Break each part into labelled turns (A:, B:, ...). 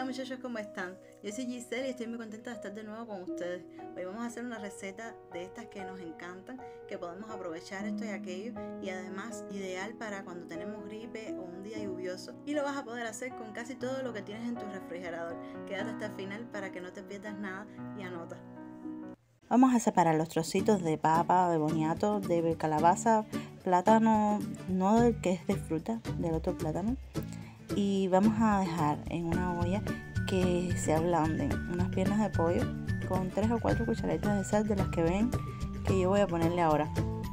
A: muchachos, ¿cómo están? Yo soy Giselle y estoy muy contenta de estar de nuevo con ustedes. Hoy vamos a hacer una receta de estas que nos encantan, que podemos aprovechar esto y aquello, y además ideal para cuando tenemos gripe o un día lluvioso. Y lo vas a poder hacer con casi todo lo que tienes en tu refrigerador. Quédate hasta el final para que no te pierdas nada y anota.
B: Vamos a separar los trocitos de papa, de boniato, de calabaza, plátano, no del que es de fruta, del otro plátano. Y vamos a dejar en una olla que se ablanden unas piernas de pollo con 3 o 4 cucharaditas de sal de las que ven que yo voy a ponerle ahora.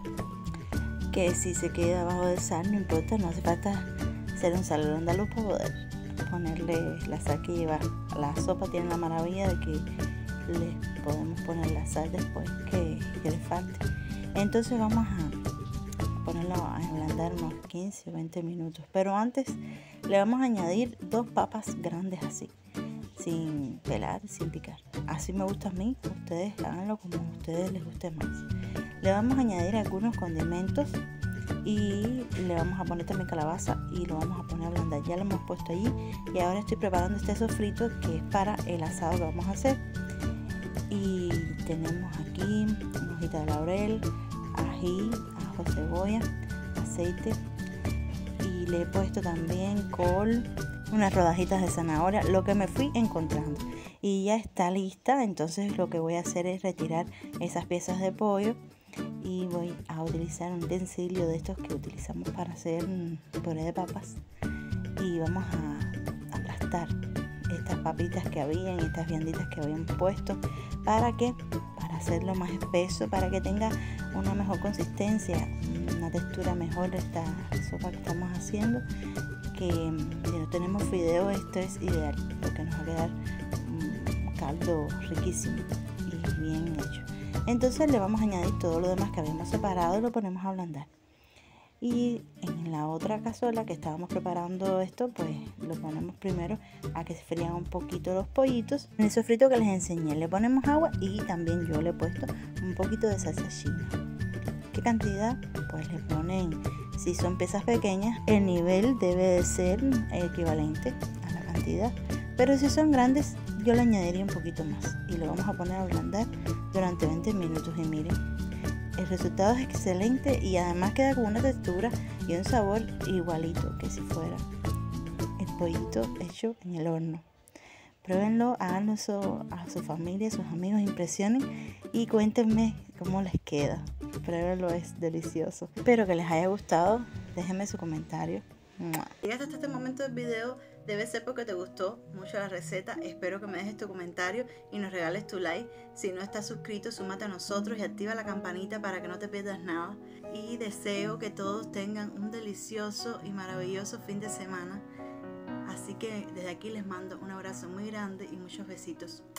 B: Que si se queda abajo de sal no importa, no hace falta ser un salero andaluz para poder ponerle la sal que lleva. La sopa tiene la maravilla de que le podemos poner la sal después que le falte. Entonces vamos a ponerlo a ablandar unos 15 o 20 minutos, pero antes le vamos a añadir 2 papas grandes así, sin pelar, sin picar. Así me gusta a mí, ustedes háganlo como a ustedes les guste más. Le vamos a añadir algunos condimentos y le vamos a poner también calabaza y lo vamos a poner a ablandar. Ya lo hemos puesto allí y ahora estoy preparando este sofrito que es para el asado que vamos a hacer. Y tenemos aquí una hojita de laurel, ají, ajo, cebolla, aceite, y le he puesto también col, unas rodajitas de zanahoria, lo que me fui encontrando. Y ya está lista. Entonces lo que voy a hacer es retirar esas piezas de pollo y voy a utilizar un utensilio de estos que utilizamos para hacer puré de papas y vamos a aplastar estas papitas que habían, estas vianditas que habíamos puesto. Para hacerlo más espeso, para que tenga una mejor consistencia, una textura mejor de esta sopa que estamos haciendo, que si no tenemos fideo esto es ideal porque nos va a quedar un caldo riquísimo y bien hecho. Entonces le vamos a añadir todo lo demás que habíamos separado y lo ponemos a ablandar. Y en la otra cazuela que estábamos preparando esto, pues lo ponemos primero a que se frían un poquito los pollitos. En el sofrito que les enseñé le ponemos agua y también yo le he puesto un poquito de salsa china. ¿Qué cantidad? Pues le ponen, si son piezas pequeñas, el nivel debe de ser equivalente a la cantidad. Pero si son grandes, yo le añadiría un poquito más. Y lo vamos a poner a ablandar durante 20 minutos y miren. El resultado es excelente y además queda con una textura y un sabor igualito que si fuera el pollito hecho en el horno. Pruébenlo, háganlo a su familia, a sus amigos, impresionen y cuéntenme cómo les queda. Pruébenlo, es delicioso. Espero que les haya gustado, déjenme su comentario.
A: Llegaste hasta este momento del video, debe ser porque te gustó mucho la receta. Espero que me dejes tu comentario y nos regales tu like. Si no estás suscrito, súmate a nosotros y activa la campanita para que no te pierdas nada. Y deseo que todos tengan un delicioso y maravilloso fin de semana. Así que desde aquí les mando un abrazo muy grande y muchos besitos.